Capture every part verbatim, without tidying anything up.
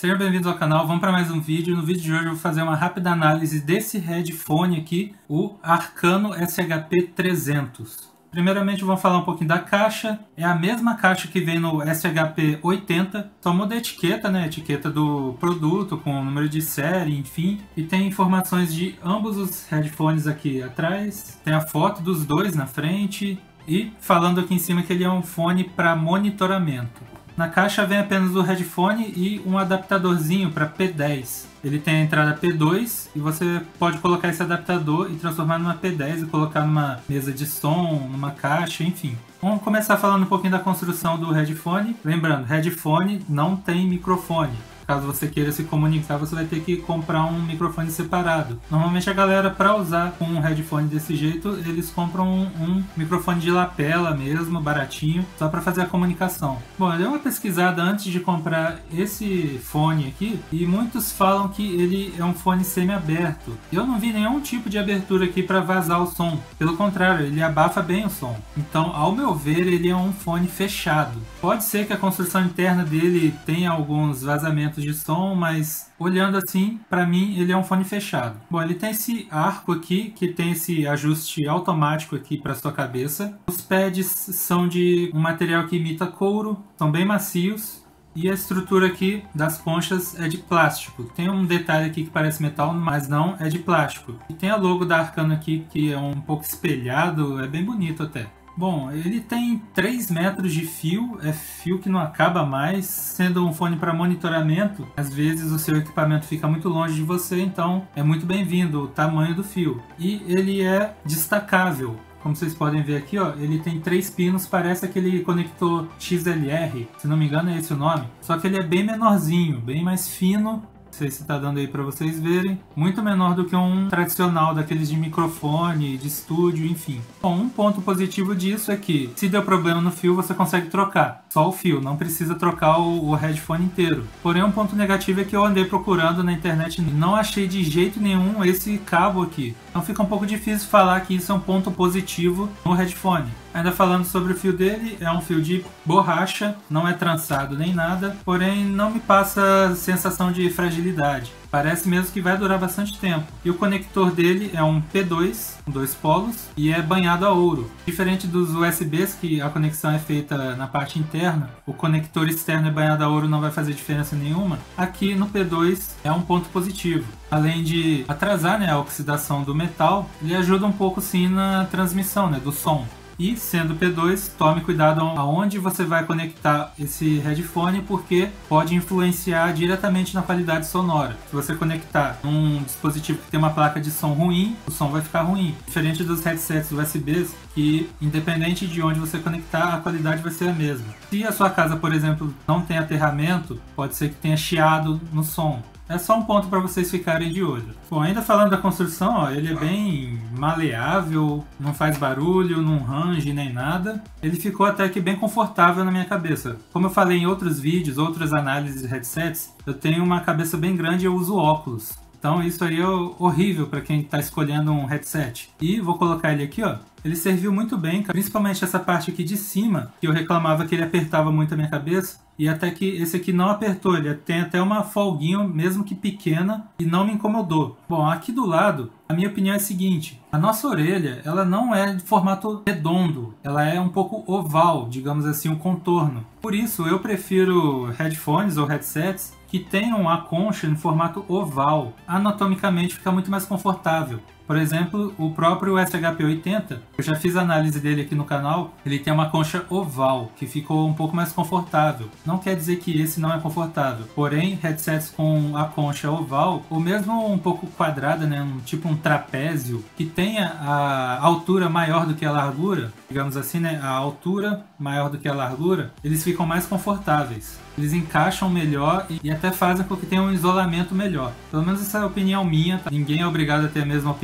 Sejam bem-vindos ao canal, vamos para mais um vídeo. No vídeo de hoje eu vou fazer uma rápida análise desse headphone aqui, o Arcano S H P trezentos. Primeiramente vamos falar um pouquinho da caixa. É a mesma caixa que vem no S H P oitenta, só muda a etiqueta, né? A etiqueta do produto com o número de série, enfim. E tem informações de ambos os headphones aqui atrás. Tem a foto dos dois na frente. E falando aqui em cima que ele é um fone para monitoramento. Na caixa vem apenas o headphone e um adaptadorzinho para P dez. Ele tem a entrada P dois e você pode colocar esse adaptador e transformar numa P dez e colocar numa mesa de som, numa caixa, enfim. Vamos começar falando um pouquinho da construção do headphone. Lembrando, headphone não tem microfone. Caso você queira se comunicar, você vai ter que comprar um microfone separado. Normalmente a galera, para usar com um headphone desse jeito, eles compram um, um microfone de lapela mesmo, baratinho, só para fazer a comunicação. Bom, eu dei uma pesquisada antes de comprar esse fone aqui, e muitos falam que ele é um fone semi-aberto. Eu não vi nenhum tipo de abertura aqui para vazar o som. Pelo contrário, ele abafa bem o som. Então, ao meu ver, ele é um fone fechado. Pode ser que a construção interna dele tenha alguns vazamentos de som, mas olhando assim, para mim ele é um fone fechado. Bom, ele tem esse arco aqui, que tem esse ajuste automático aqui para sua cabeça. Os pads são de um material que imita couro, são bem macios. E a estrutura aqui das conchas é de plástico. Tem um detalhe aqui que parece metal, mas não, é de plástico. E tem a logo da Arcano aqui, que é um pouco espelhado, é bem bonito até. Bom, ele tem três metros de fio, é fio que não acaba mais. Sendo um fone para monitoramento, às vezes o seu equipamento fica muito longe de você, então é muito bem-vindo o tamanho do fio. E ele é destacável. Como vocês podem ver aqui, ó, ele tem três pinos, parece aquele conector X L R, se não me engano é esse o nome. Só que ele é bem menorzinho, bem mais fino. Não sei se está dando aí para vocês verem. Muito menor do que um tradicional daqueles de microfone, de estúdio, enfim. Bom, um ponto positivo disso é que se deu problema no fio, você consegue trocar. Só o fio, não precisa trocar o, o headphone inteiro. Porém, um ponto negativo é que eu andei procurando na internet e não achei de jeito nenhum esse cabo aqui. Então fica um pouco difícil falar que isso é um ponto positivo no headphone. Ainda falando sobre o fio dele, é um fio de borracha, não é trançado nem nada, porém não me passa sensação de fragilidade. Parece mesmo que vai durar bastante tempo. E o conector dele é um P dois, com dois polos, e é banhado a ouro. Diferente dos U S Bs, que a conexão é feita na parte interna, o conector externo é banhado a ouro, não vai fazer diferença nenhuma. Aqui no P dois é um ponto positivo. Além de atrasar, né, a oxidação do metal, ele ajuda um pouco sim na transmissão, né, do som. E sendo P dois, tome cuidado aonde você vai conectar esse headphone, porque pode influenciar diretamente na qualidade sonora. Se você conectar num dispositivo que tem uma placa de som ruim, o som vai ficar ruim. Diferente dos headsets U S Bs, que independente de onde você conectar, a qualidade vai ser a mesma. Se a sua casa, por exemplo, não tem aterramento, pode ser que tenha chiado no som. É só um ponto para vocês ficarem de olho. Bom, ainda falando da construção, ó, ele é bem maleável, não faz barulho, não range nem nada. Ele ficou até que bem confortável na minha cabeça. Como eu falei em outros vídeos, outras análises de headsets, eu tenho uma cabeça bem grande e eu uso óculos. Então isso aí é horrível para quem está escolhendo um headset. E vou colocar ele aqui, ó. Ele serviu muito bem, principalmente essa parte aqui de cima, que eu reclamava que ele apertava muito a minha cabeça. E até que esse aqui não apertou, ele tem até uma folguinha, mesmo que pequena, e não me incomodou. Bom, aqui do lado, a minha opinião é a seguinte: a nossa orelha, ela não é de formato redondo, ela é um pouco oval, digamos assim, um contorno. Por isso, eu prefiro headphones ou headsets que tenham a concha em formato oval. Anatomicamente fica muito mais confortável. Por exemplo, o próprio S H P oitenta, eu já fiz análise dele aqui no canal, ele tem uma concha oval, que ficou um pouco mais confortável. Não quer dizer que esse não é confortável, porém, headsets com a concha oval, ou mesmo um pouco quadrada, né, um, tipo um trapézio, que tenha a altura maior do que a largura, digamos assim, né, a altura maior do que a largura, eles ficam mais confortáveis. Eles encaixam melhor e até fazem com que tenha um isolamento melhor. Pelo menos essa é a opinião minha, tá? Ninguém é obrigado a ter a mesma opinião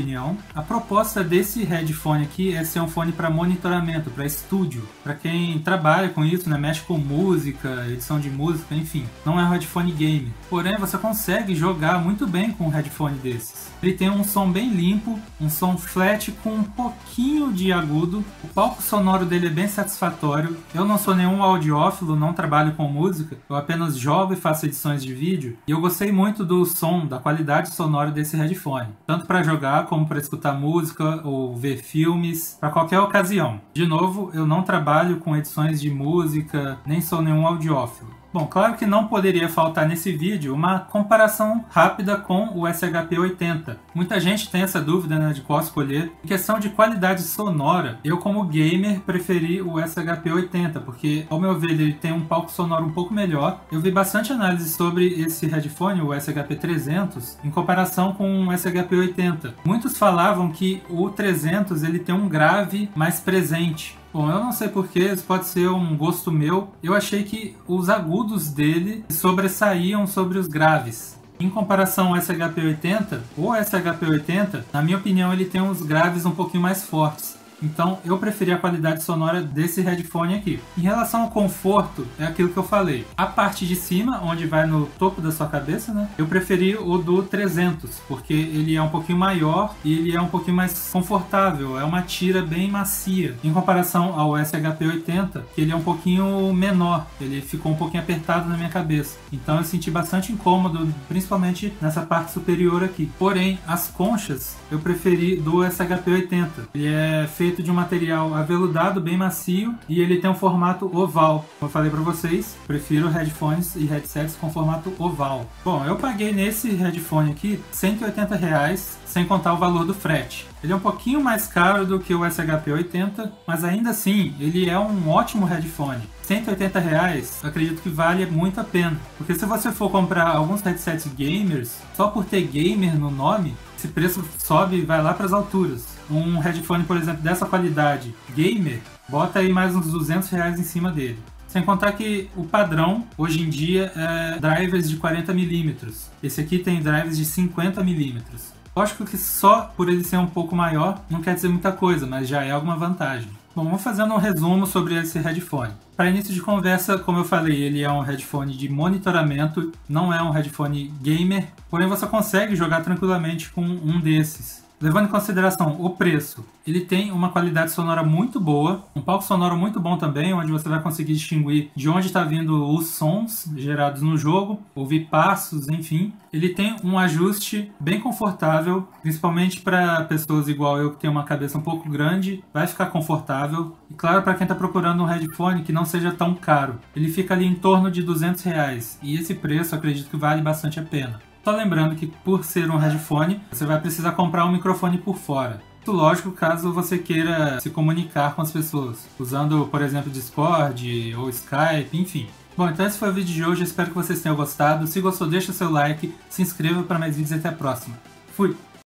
opinião. A proposta desse headphone aqui é ser um fone para monitoramento, para estúdio, para quem trabalha com isso, né, mexe com música, edição de música, enfim. Não é um headphone game. Porém, você consegue jogar muito bem com um headphone desses. Ele tem um som bem limpo, um som flat com um pouquinho de agudo. O palco sonoro dele é bem satisfatório. Eu não sou nenhum audiófilo, não trabalho com música, eu apenas jogo e faço edições de vídeo. E eu gostei muito do som, da qualidade sonora desse headphone, tanto para jogar como para escutar música ou ver filmes, para qualquer ocasião. De novo, eu não trabalho com edições de música, nem sou nenhum audiófilo. Bom, claro que não poderia faltar nesse vídeo uma comparação rápida com o S H P oitenta. Muita gente tem essa dúvida, né, de qual escolher. Em questão de qualidade sonora, eu como gamer preferi o S H P oitenta, porque ao meu ver ele tem um palco sonoro um pouco melhor. Eu vi bastante análise sobre esse headphone, o S H P trezentos, em comparação com o S H P oitenta. Muitos falavam que o trezentos ele tem um grave mais presente. Bom, eu não sei porquê, isso pode ser um gosto meu. Eu achei que os agudos dele sobressaíam sobre os graves. Em comparação ao S H P oitenta, o S H P oitenta, na minha opinião, ele tem uns graves um pouquinho mais fortes. Então eu preferi a qualidade sonora desse headphone aqui. Em relação ao conforto, é aquilo que eu falei. A parte de cima, onde vai no topo da sua cabeça, né? Eu preferi o do trezentos, porque ele é um pouquinho maior e ele é um pouquinho mais confortável. É uma tira bem macia. Em comparação ao S H P oitenta, que ele é um pouquinho menor. Ele ficou um pouquinho apertado na minha cabeça. Então eu senti bastante incômodo, principalmente nessa parte superior aqui. Porém, as conchas eu preferi do S H P oitenta. Ele é feito de um material aveludado, bem macio, e ele tem um formato oval. Como eu falei para vocês, prefiro headphones e headsets com formato oval. Bom, eu paguei nesse headphone aqui cento e oitenta reais, sem contar o valor do frete. Ele é um pouquinho mais caro do que o S H P oitenta, mas ainda assim, ele é um ótimo headphone. cento e oitenta reais, acredito que vale muito a pena. Porque se você for comprar alguns headsets gamers, só por ter gamer no nome, esse preço sobe e vai lá para as alturas. Um headphone, por exemplo, dessa qualidade gamer, bota aí mais uns duzentos reais em cima dele. Sem contar que o padrão, hoje em dia, é drivers de quarenta milímetros. Esse aqui tem drivers de cinquenta milímetros. Lógico que só por ele ser um pouco maior não quer dizer muita coisa, mas já é alguma vantagem. Bom, vamos fazendo um resumo sobre esse headphone. Para início de conversa, como eu falei, ele é um headphone de monitoramento, não é um headphone gamer, porém você consegue jogar tranquilamente com um desses. Levando em consideração o preço, ele tem uma qualidade sonora muito boa, um palco sonoro muito bom também, onde você vai conseguir distinguir de onde está vindo os sons gerados no jogo, ouvir passos, enfim. Ele tem um ajuste bem confortável, principalmente para pessoas igual eu que tem uma cabeça um pouco grande, vai ficar confortável. E claro, para quem está procurando um headphone que não seja tão caro, ele fica ali em torno de duzentos reais, e esse preço eu acredito que vale bastante a pena. Só lembrando que por ser um headphone, você vai precisar comprar um microfone por fora. Isso lógico caso você queira se comunicar com as pessoas, usando, por exemplo, Discord ou Skype, enfim. Bom, então esse foi o vídeo de hoje, espero que vocês tenham gostado. Se gostou, deixa o seu like, se inscreva para mais vídeos e até a próxima. Fui!